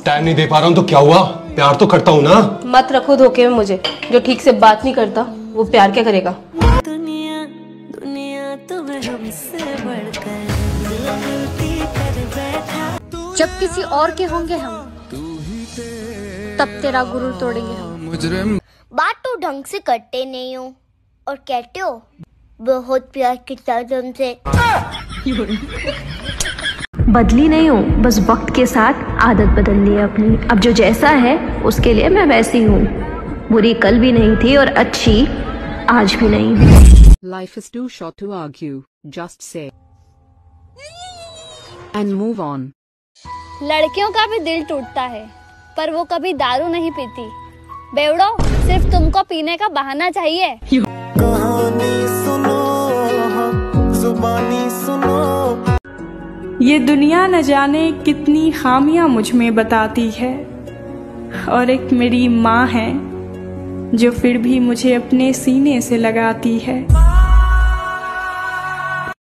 Time नहीं दे पा रहा हूँ तो क्या हुआ, प्यार तो करता हूँ ना। मत रखो धोखे में मुझे, जो ठीक से बात नहीं करता वो प्यार क्या करेगा। दुनिया दुनिया तुम्हें हमसे बढ़कर जब किसी और के होंगे हम, तब तेरा गुरूर तोड़ेंगे हम। बात तो ढंग से करते नहीं हो और कहते हो बहुत प्यार करता है तुमसे। बदली नहीं हूँ, बस वक्त के साथ आदत बदल ली है अपनी। अब जो जैसा है उसके लिए मैं वैसी हूँ। बुरी कल भी नहीं थी और अच्छी आज भी नहीं हूँ। Life is too short to argue. Just say and move on. लड़कियों का भी दिल टूटता है, पर वो कभी दारू नहीं पीती। बेवड़ो, सिर्फ तुमको पीने का बहाना चाहिए। कहानी सुनो, जुबानी सुनो। ये दुनिया न जाने कितनी खामियां मुझ में बताती है, और एक मेरी माँ है जो फिर भी मुझे अपने सीने से लगाती है।